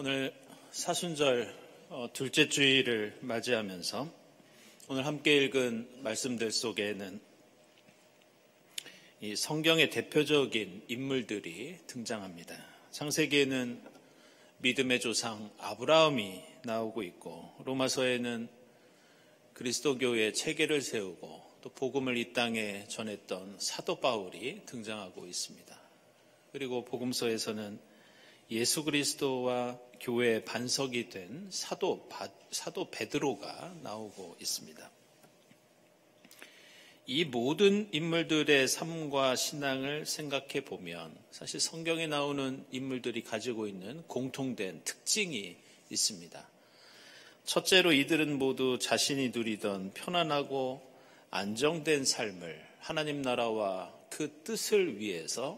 오늘 사순절 둘째 주일을 맞이하면서 오늘 함께 읽은 말씀들 속에는 이 성경의 대표적인 인물들이 등장합니다. 창세기에는 믿음의 조상 아브라함이 나오고 있고, 로마서에는 그리스도교의 체계를 세우고 또 복음을 이 땅에 전했던 사도 바울이 등장하고 있습니다. 그리고 복음서에서는 예수 그리스도와 교회의 반석이 된 사도 베드로가 나오고 있습니다. 이 모든 인물들의 삶과 신앙을 생각해 보면 사실 성경에 나오는 인물들이 가지고 있는 공통된 특징이 있습니다. 첫째로 이들은 모두 자신이 누리던 편안하고 안정된 삶을 하나님 나라와 그 뜻을 위해서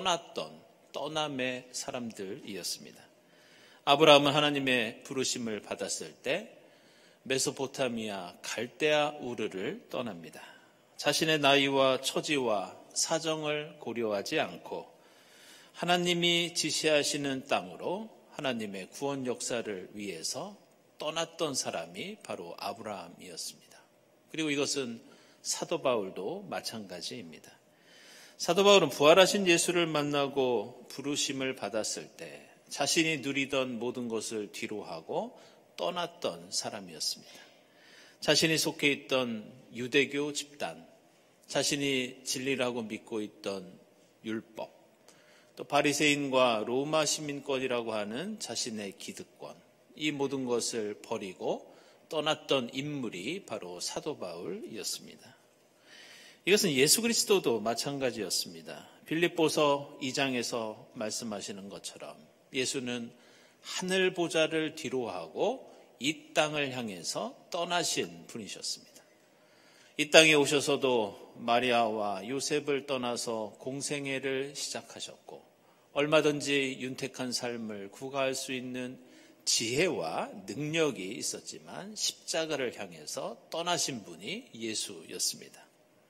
떠남의 사람들이었습니다. 아브라함은 하나님의 부르심을 받았을 때 메소포타미아 갈대아 우르를 떠납니다. 자신의 나이와 처지와 사정을 고려하지 않고 하나님이 지시하시는 땅으로 하나님의 구원 역사를 위해서 떠났던 사람이 바로 아브라함이었습니다. 그리고 이것은 사도 바울도 마찬가지입니다. 사도 바울은 부활하신 예수를 만나고 부르심을 받았을 때 자신이 누리던 모든 것을 뒤로하고 떠났던 사람이었습니다. 자신이 속해 있던 유대교 집단, 자신이 진리라고 믿고 있던 율법, 또 바리새인과 로마 시민권이라고 하는 자신의 기득권, 이 모든 것을 버리고 떠났던 인물이 바로 사도 바울이었습니다. 이것은 예수 그리스도도 마찬가지였습니다. 빌립보서 2장에서 말씀하시는 것처럼 예수는 하늘 보좌를 뒤로하고 이 땅을 향해서 떠나신 분이셨습니다. 이 땅에 오셔서도 마리아와 요셉을 떠나서 공생애를 시작하셨고, 얼마든지 윤택한 삶을 구가할 수 있는 지혜와 능력이 있었지만 십자가를 향해서 떠나신 분이 예수였습니다.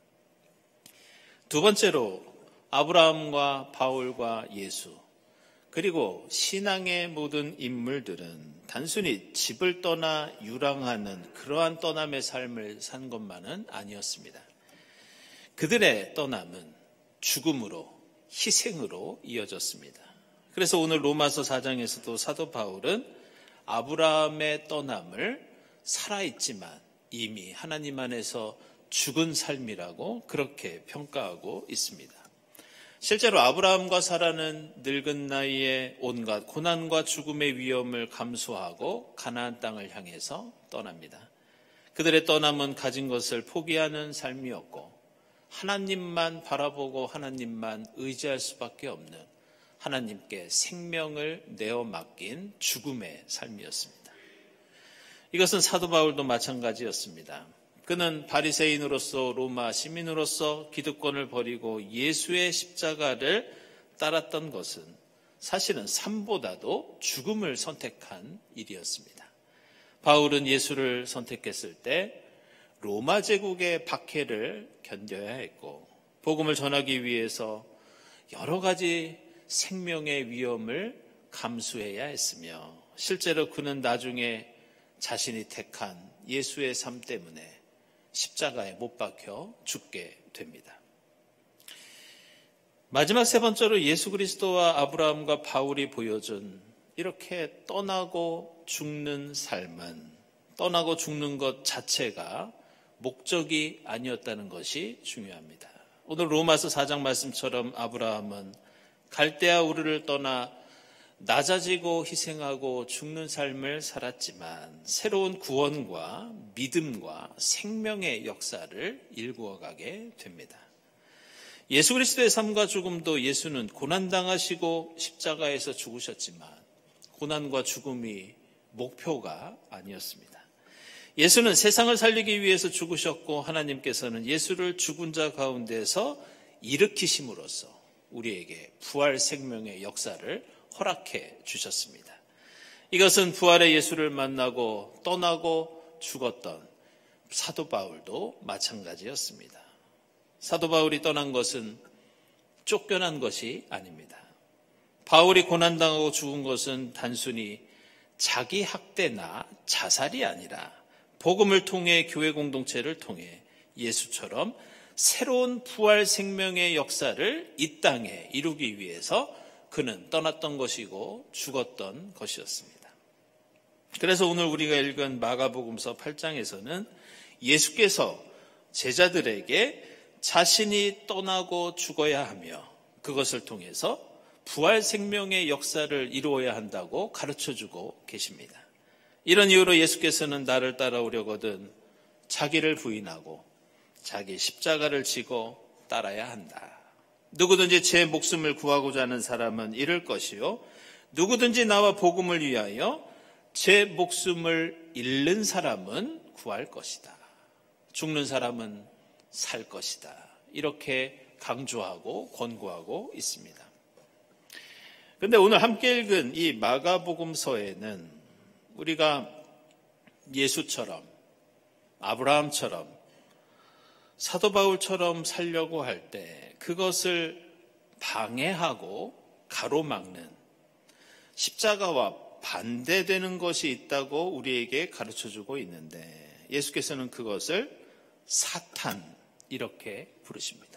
두 번째로 아브라함과 바울과 예수, 그리고 신앙의 모든 인물들은 단순히 집을 떠나 유랑하는 그러한 떠남의 삶을 산 것만은 아니었습니다. 그들의 떠남은 죽음으로, 희생으로 이어졌습니다. 그래서 오늘 로마서 4장에서도 사도 바울은 아브라함의 떠남을 살아있지만 이미 하나님 안에서 죽은 삶이라고 그렇게 평가하고 있습니다. 실제로 아브라함과 사라는 늙은 나이에 온갖 고난과 죽음의 위험을 감수하고 가나안 땅을 향해서 떠납니다. 그들의 떠남은 가진 것을 포기하는 삶이었고, 하나님만 바라보고 하나님만 의지할 수밖에 없는 하나님께 생명을 내어 맡긴 죽음의 삶이었습니다. 이것은 사도 바울도 마찬가지였습니다. 그는 바리새인으로서 로마 시민으로서 기득권을 버리고 예수의 십자가를 따랐던 것은 사실은 삶보다도 죽음을 선택한 일이었습니다. 바울은 예수를 선택했을 때 로마 제국의 박해를 견뎌야 했고, 복음을 전하기 위해서 여러 가지 생명의 위험을 감수해야 했으며, 실제로 그는 나중에 자신이 택한 예수의 삶 때문에 십자가에 못 박혀 죽게 됩니다. 마지막 세 번째로 예수 그리스도와 아브라함과 바울이 보여준 이렇게 떠나고 죽는 삶은, 떠나고 죽는 것 자체가 목적이 아니었다는 것이 중요합니다. 오늘 로마서 4장 말씀처럼 아브라함은 갈대아 우르를 떠나 낮아지고 희생하고 죽는 삶을 살았지만 새로운 구원과 믿음과 생명의 역사를 일구어가게 됩니다. 예수 그리스도의 삶과 죽음도, 예수는 고난당하시고 십자가에서 죽으셨지만 고난과 죽음이 목표가 아니었습니다. 예수는 세상을 살리기 위해서 죽으셨고, 하나님께서는 예수를 죽은 자 가운데서 일으키심으로써 우리에게 부활 생명의 역사를 허락해 주셨습니다. 이것은 부활의 예수를 만나고 떠나고 죽었던 사도 바울도 마찬가지였습니다. 사도 바울이 떠난 것은 쫓겨난 것이 아닙니다. 바울이 고난당하고 죽은 것은 단순히 자기 학대나 자살이 아니라 복음을 통해 교회 공동체를 통해 예수처럼 새로운 부활 생명의 역사를 이 땅에 이루기 위해서 그는 떠났던 것이고 죽었던 것이었습니다. 그래서 오늘 우리가 읽은 마가복음서 8장에서는 예수께서 제자들에게 자신이 떠나고 죽어야 하며 그것을 통해서 부활 생명의 역사를 이루어야 한다고 가르쳐주고 계십니다. 이런 이유로 예수께서는 나를 따라오려거든 자기를 부인하고 자기 십자가를 지고 따라야 한다. 누구든지 제 목숨을 구하고자 하는 사람은 잃을 것이요 누구든지 나와 복음을 위하여 제 목숨을 잃는 사람은 구할 것이다. 죽는 사람은 살 것이다. 이렇게 강조하고 권고하고 있습니다. 그런데 오늘 함께 읽은 이 마가복음서에는 우리가 예수처럼 아브라함처럼 사도 바울처럼 살려고 할 때 그것을 방해하고 가로막는 십자가와 반대되는 것이 있다고 우리에게 가르쳐주고 있는데 예수께서는 그것을 사탄 이렇게 부르십니다.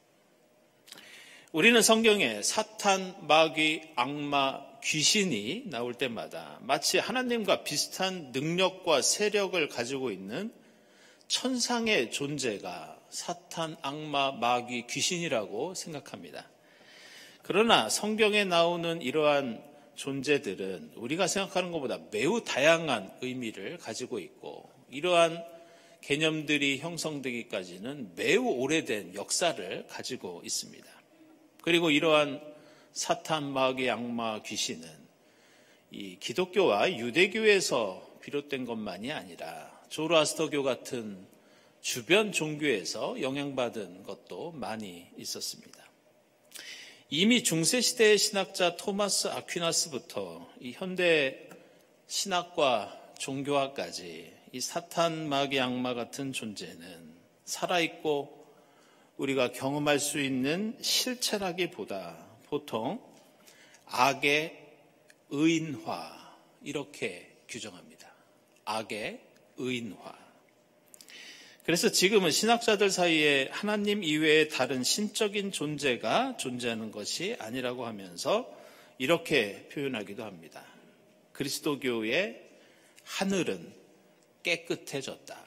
우리는 성경에 사탄, 마귀, 악마, 귀신이 나올 때마다 마치 하나님과 비슷한 능력과 세력을 가지고 있는 천상의 존재가 사탄, 악마, 마귀, 귀신이라고 생각합니다. 그러나 성경에 나오는 이러한 존재들은 우리가 생각하는 것보다 매우 다양한 의미를 가지고 있고 이러한 개념들이 형성되기까지는 매우 오래된 역사를 가지고 있습니다. 그리고 이러한 사탄, 마귀, 악마, 귀신은 이 기독교와 유대교에서 비롯된 것만이 아니라 조로아스터교 같은 주변 종교에서 영향받은 것도 많이 있었습니다. 이미 중세시대의 신학자 토마스 아퀴나스부터 이 현대 신학과 종교학까지 이 사탄, 마귀, 악마 같은 존재는 살아있고 우리가 경험할 수 있는 실체라기보다 보통 악의 의인화 이렇게 규정합니다. 악의 의인화. 그래서 지금은 신학자들 사이에 하나님 이외의 다른 신적인 존재가 존재하는 것이 아니라고 하면서 이렇게 표현하기도 합니다. 그리스도교의 하늘은 깨끗해졌다.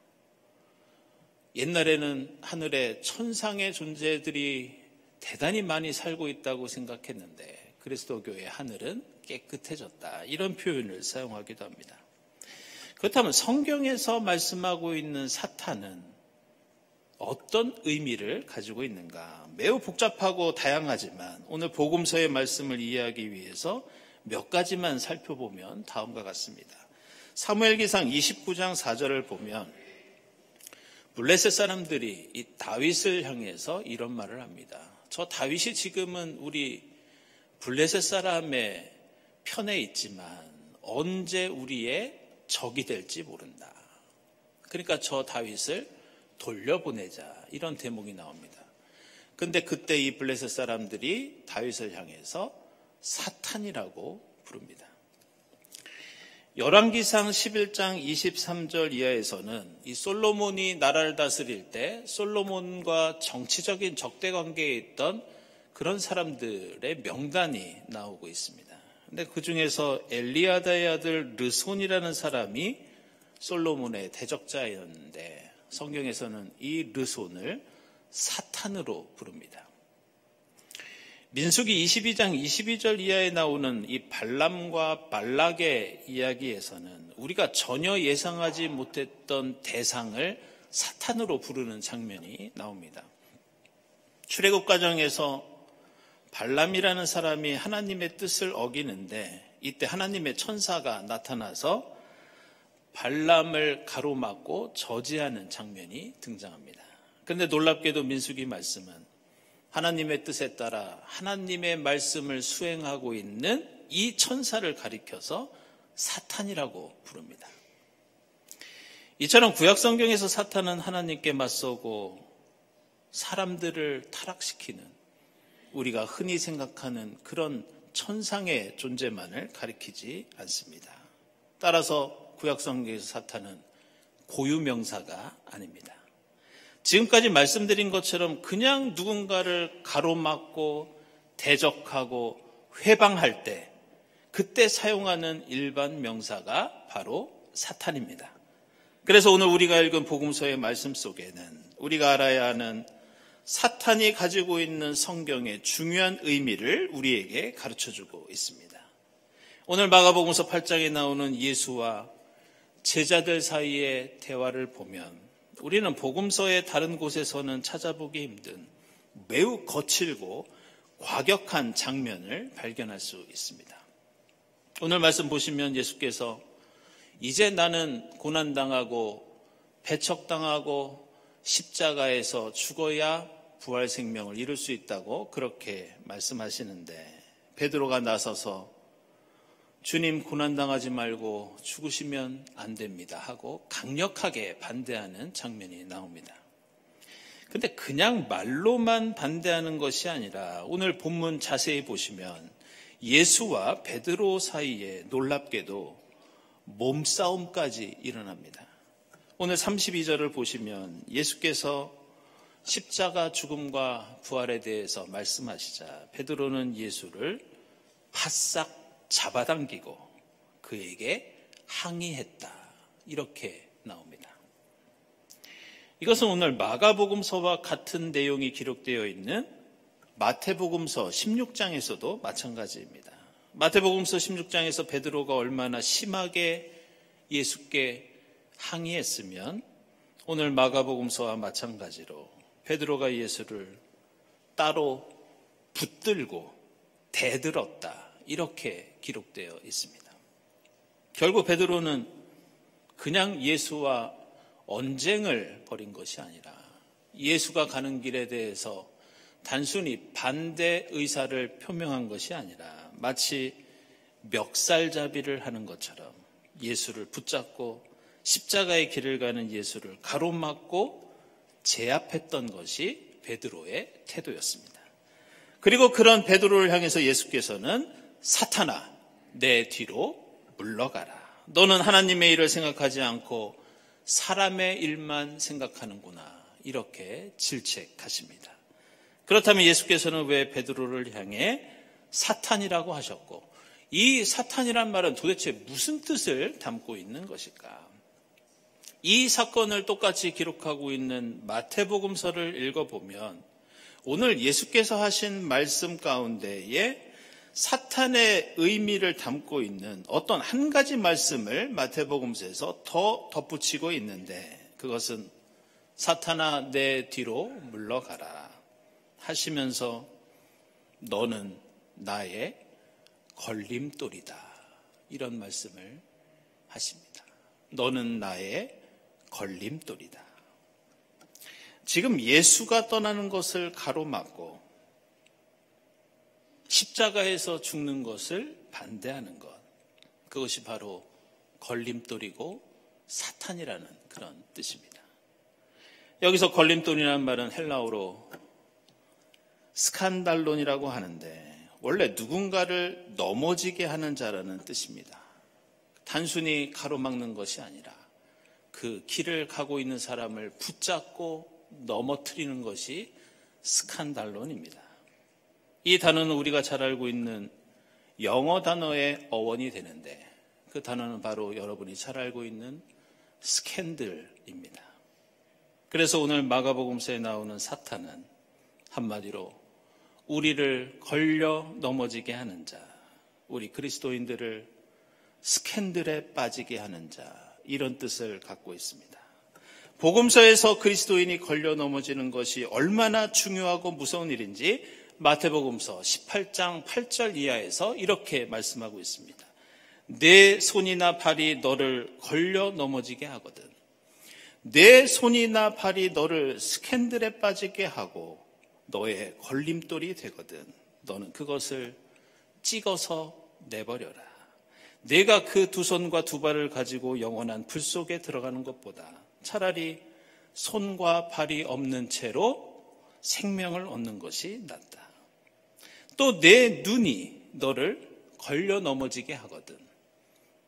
옛날에는 하늘에 천상의 존재들이 대단히 많이 살고 있다고 생각했는데 그리스도교의 하늘은 깨끗해졌다. 이런 표현을 사용하기도 합니다. 그렇다면 성경에서 말씀하고 있는 사탄은 어떤 의미를 가지고 있는가? 매우 복잡하고 다양하지만 오늘 복음서의 말씀을 이해하기 위해서 몇 가지만 살펴보면 다음과 같습니다. 사무엘기상 29장 4절을 보면 블레셋 사람들이 이 다윗을 향해서 이런 말을 합니다. 저 다윗이 지금은 우리 블레셋 사람의 편에 있지만 언제 우리의 적이 될지 모른다. 그러니까 저 다윗을 돌려보내자. 이런 대목이 나옵니다. 그런데 그때 이 블레셋 사람들이 다윗을 향해서 사탄이라고 부릅니다. 열왕기상 11장 23절 이하에서는 이 솔로몬이 나라를 다스릴 때 솔로몬과 정치적인 적대관계에 있던 그런 사람들의 명단이 나오고 있습니다. 그런데 그 중에서 엘리아다의 아들 르손이라는 사람이 솔로몬의 대적자였는데 성경에서는 이 르손을 사탄으로 부릅니다. 민수기 22장 22절 이하에 나오는 이 발람과 발락의 이야기에서는 우리가 전혀 예상하지 못했던 대상을 사탄으로 부르는 장면이 나옵니다. 출애굽 과정에서 발람이라는 사람이 하나님의 뜻을 어기는데 이때 하나님의 천사가 나타나서 발람을 가로막고 저지하는 장면이 등장합니다. 그런데 놀랍게도 민수기 말씀은 하나님의 뜻에 따라 하나님의 말씀을 수행하고 있는 이 천사를 가리켜서 사탄이라고 부릅니다. 이처럼 구약성경에서 사탄은 하나님께 맞서고 사람들을 타락시키는 우리가 흔히 생각하는 그런 천상의 존재만을 가리키지 않습니다. 따라서 구약성경에서 사탄은 고유명사가 아닙니다. 지금까지 말씀드린 것처럼 그냥 누군가를 가로막고 대적하고 회방할 때 그때 사용하는 일반 명사가 바로 사탄입니다. 그래서 오늘 우리가 읽은 복음서의 말씀 속에는 우리가 알아야 하는 사탄이 가지고 있는 성경의 중요한 의미를 우리에게 가르쳐주고 있습니다. 오늘 마가복음서 8장에 나오는 예수와 제자들 사이의 대화를 보면 우리는 복음서의 다른 곳에서는 찾아보기 힘든 매우 거칠고 과격한 장면을 발견할 수 있습니다. 오늘 말씀 보시면 예수께서 이제 나는 고난당하고 배척당하고 십자가에서 죽어야 부활 생명을 이룰 수 있다고 그렇게 말씀하시는데 베드로가 나서서 주님 고난당하지 말고 죽으시면 안 됩니다 하고 강력하게 반대하는 장면이 나옵니다. 근데 그냥 말로만 반대하는 것이 아니라 오늘 본문 자세히 보시면 예수와 베드로 사이에 놀랍게도 몸싸움까지 일어납니다. 오늘 32절을 보시면 예수께서 십자가 죽음과 부활에 대해서 말씀하시자 베드로는 예수를 바싹 잡아당기고 그에게 항의했다. 이렇게 나옵니다. 이것은 오늘 마가복음서와 같은 내용이 기록되어 있는 마태복음서 16장에서도 마찬가지입니다. 마태복음서 16장에서 베드로가 얼마나 심하게 예수께 항의했으면 오늘 마가복음서와 마찬가지로 베드로가 예수를 따로 붙들고 대들었다. 이렇게 기록되어 있습니다. 결국 베드로는 그냥 예수와 언쟁을 벌인 것이 아니라 예수가 가는 길에 대해서 단순히 반대 의사를 표명한 것이 아니라 마치 멱살잡이를 하는 것처럼 예수를 붙잡고 십자가의 길을 가는 예수를 가로막고 제압했던 것이 베드로의 태도였습니다. 그리고 그런 베드로를 향해서 예수께서는 사탄아, 내 뒤로 물러가라. 너는 하나님의 일을 생각하지 않고 사람의 일만 생각하는구나. 이렇게 질책하십니다. 그렇다면 예수께서는 왜 베드로를 향해 사탄이라고 하셨고 이 사탄이란 말은 도대체 무슨 뜻을 담고 있는 것일까? 이 사건을 똑같이 기록하고 있는 마태복음서를 읽어보면 오늘 예수께서 하신 말씀 가운데에 사탄의 의미를 담고 있는 어떤 한 가지 말씀을 마태복음서에서 더 덧붙이고 있는데 그것은 사탄아 내 뒤로 물러가라 하시면서 너는 나의 걸림돌이다 이런 말씀을 하십니다. 너는 나의 걸림돌이다. 지금 예수가 떠나는 것을 가로막고 십자가에서 죽는 것을 반대하는 것, 그것이 바로 걸림돌이고 사탄이라는 그런 뜻입니다. 여기서 걸림돌이라는 말은 헬라어로 스칸달론이라고 하는데 원래 누군가를 넘어지게 하는 자라는 뜻입니다. 단순히 가로막는 것이 아니라 그 길을 가고 있는 사람을 붙잡고 넘어뜨리는 것이 스칸달론입니다. 이 단어는 우리가 잘 알고 있는 영어 단어의 어원이 되는데 그 단어는 바로 여러분이 잘 알고 있는 스캔들입니다. 그래서 오늘 마가복음서에 나오는 사탄은 한마디로 우리를 걸려 넘어지게 하는 자, 우리 그리스도인들을 스캔들에 빠지게 하는 자, 이런 뜻을 갖고 있습니다. 복음서에서 그리스도인이 걸려 넘어지는 것이 얼마나 중요하고 무서운 일인지 마태복음서 18장 8절 이하에서 이렇게 말씀하고 있습니다. 내 손이나 발이 너를 걸려 넘어지게 하거든. 내 손이나 발이 너를 스캔들에 빠지게 하고 너의 걸림돌이 되거든. 너는 그것을 찍어서 내버려라. 내가 그 두 손과 두 발을 가지고 영원한 불 속에 들어가는 것보다 차라리 손과 발이 없는 채로 생명을 얻는 것이 낫다. 또 내 눈이 너를 걸려 넘어지게 하거든.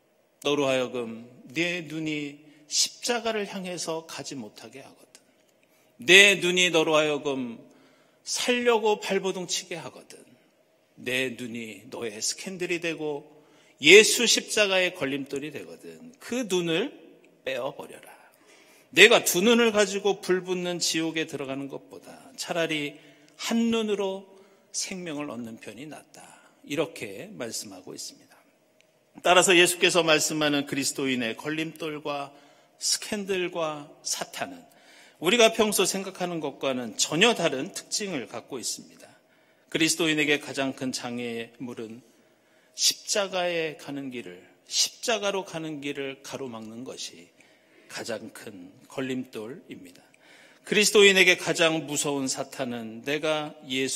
너로 하여금 내 눈이 십자가를 향해서 가지 못하게 하거든. 내 눈이 너로 하여금 살려고 발버둥 치게 하거든. 내 눈이 너의 스캔들이 되고 예수 십자가의 걸림돌이 되거든. 그 눈을 빼어버려라. 내가 두 눈을 가지고 불붙는 지옥에 들어가는 것보다 차라리 한 눈으로 생명을 얻는 편이 낫다. 이렇게 말씀하고 있습니다. 따라서 예수께서 말씀하는 그리스도인의 걸림돌과 스캔들과 사탄은 우리가 평소 생각하는 것과는 전혀 다른 특징을 갖고 있습니다. 그리스도인에게 가장 큰 장애물은 십자가로 가는 길을 가로막는 것이 가장 큰 걸림돌입니다. 그리스도인에게 가장 무서운 사탄은 내가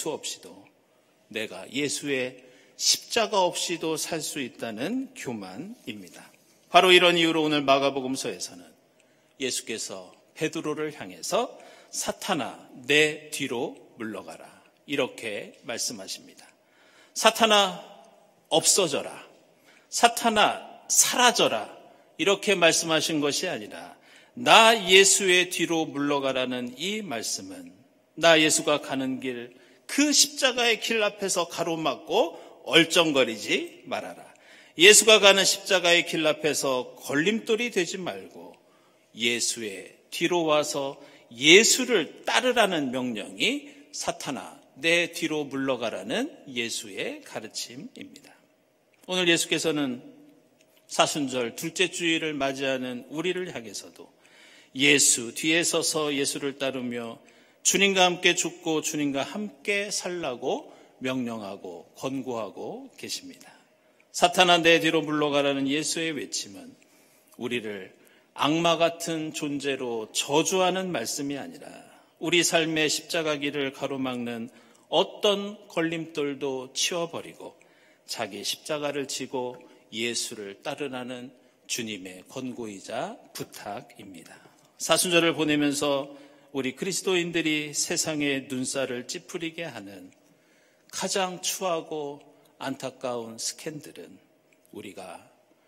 예수의 십자가 없이도 살 수 있다는 교만입니다. 바로 이런 이유로 오늘 마가복음서에서는 예수께서 베드로를 향해서 사탄아 내 뒤로 물러가라 이렇게 말씀하십니다. 사탄아 없어져라. 사탄아 사라져라. 이렇게 말씀하신 것이 아니라 나 예수의 뒤로 물러가라는 이 말씀은 나 예수가 가는 길, 그 십자가의 길 앞에서 가로막고 얼쩡거리지 말아라. 예수가 가는 십자가의 길 앞에서 걸림돌이 되지 말고 예수의 뒤로 와서 예수를 따르라는 명령이 사탄아 내 뒤로 물러가라는 예수의 가르침입니다. 오늘 예수께서는 사순절 둘째 주일을 맞이하는 우리를 향해서도 예수 뒤에 서서 예수를 따르며 주님과 함께 죽고 주님과 함께 살라고 명령하고 권고하고 계십니다. 사탄아 내 뒤로 물러가라는 예수의 외침은 우리를 악마 같은 존재로 저주하는 말씀이 아니라 우리 삶의 십자가 길을 가로막는 어떤 걸림돌도 치워버리고 자기 십자가를 지고 예수를 따르라는 주님의 권고이자 부탁입니다. 사순절을 보내면서 우리 그리스도인들이 세상의 눈살을 찌푸리게 하는 가장 추하고 안타까운 스캔들은 우리가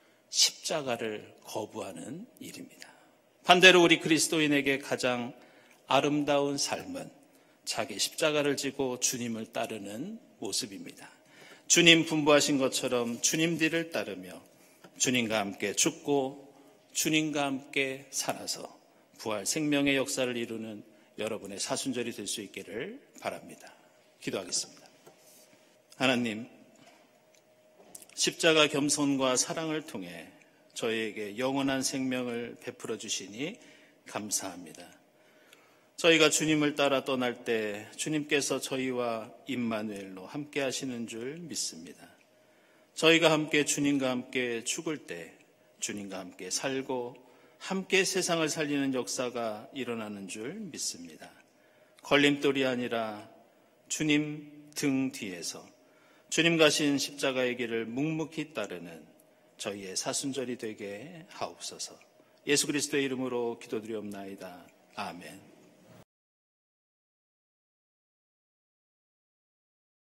십자가를 거부하는 일입니다. 반대로 우리 그리스도인에게 가장 아름다운 삶은 자기 십자가를 지고 주님을 따르는 모습입니다. 주님 분부하신 것처럼 주님 뒤를 따르며 주님과 함께 죽고 주님과 함께 살아서 부활 생명의 역사를 이루는 여러분의 사순절이 될 수 있기를 바랍니다. 기도하겠습니다. 하나님, 십자가 겸손과 사랑을 통해 저희에게 영원한 생명을 베풀어 주시니 감사합니다. 저희가 주님을 따라 떠날 때 주님께서 저희와 임마누엘로 함께 하시는 줄 믿습니다. 저희가 함께 주님과 함께 죽을 때 주님과 함께 살고 함께 세상을 살리는 역사가 일어나는 줄 믿습니다. 걸림돌이 아니라 주님 등 뒤에서 주님 가신 십자가의 길을 묵묵히 따르는 저희의 사순절이 되게 하옵소서. 예수 그리스도의 이름으로 기도드리옵나이다. 아멘.